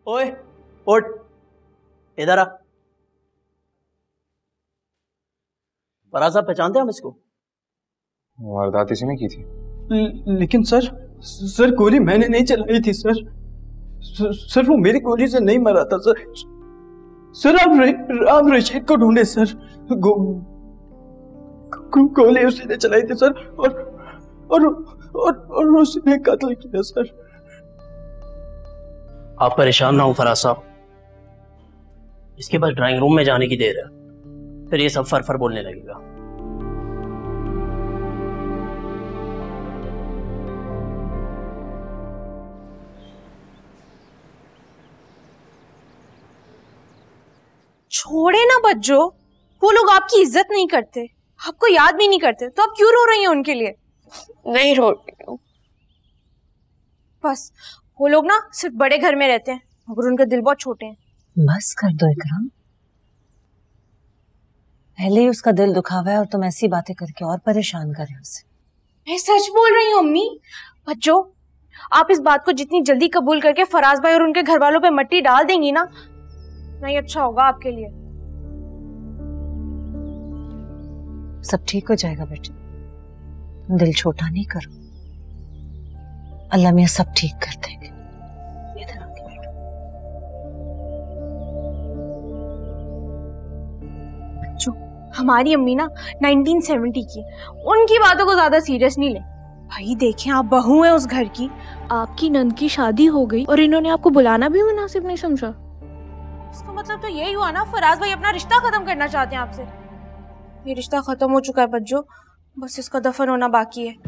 ओए उठ, इधर आ। फराज साहब पहचानते हैं हम इसको? वारदात इसी ने की थी। लेकिन सर गोली मैंने नहीं चलाई थी सर वो मेरी गोली से नहीं मरा था सर आप रशीद को ढूंढे सर। गोली उसी ने चलाई थी सर और उसने कत्ल किया सर। आप परेशान ना हो फराज साहब, इसके बाद ड्राइंग रूम में जाने की देर है, फिर ये सब फर बोलने लगेगा। छोड़े ना बच्चों, वो लोग आपकी इज्जत नहीं करते, आपको याद भी नहीं करते, तो आप क्यों रो रही हैं उनके लिए? नहीं रो रही हूँ। बस वो लोग ना सिर्फ बड़े घर में रहते हैं मगर उनके दिल बहुत छोटे हैं। बस कर दो इकराम, पहले ही उसका दिल दुखा हुआ है और तुम ऐसी बातें करके और परेशान कर रहे हो उसे। मैं सच बोल रही हूँ अम्मी। बच्चों, आप इस बात को जितनी जल्दी कबूल करके फराज भाई और उनके घर वालों पे मट्टी डाल देंगी ना, नहीं अच्छा होगा आपके लिए। सब ठीक हो जाएगा बेटे, तुम दिल छोटा नहीं करो, अल्लाह मियां सब ठीक कर देंगे। इधर आके बैठो। बच्चों, हमारी अम्मी ना 1970 की, उनकी बातों को ज्यादा सीरियस नहीं ले। भाई देखें, आप बहू हैं उस घर की, आपकी नंद की शादी हो गई और इन्होंने आपको बुलाना भी मुनासिब नहीं समझा। इसका मतलब तो यही हुआ ना, फराज भाई अपना रिश्ता खत्म करना चाहते हैं आपसे। ये रिश्ता खत्म हो चुका है बच्चों, बस इसका दफन होना बाकी है।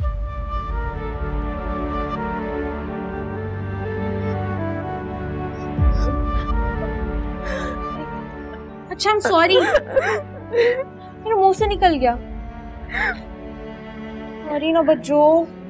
अच्छा, I'm sorry, मेरे मुंह से निकल गया। सॉरी ना बच्चों।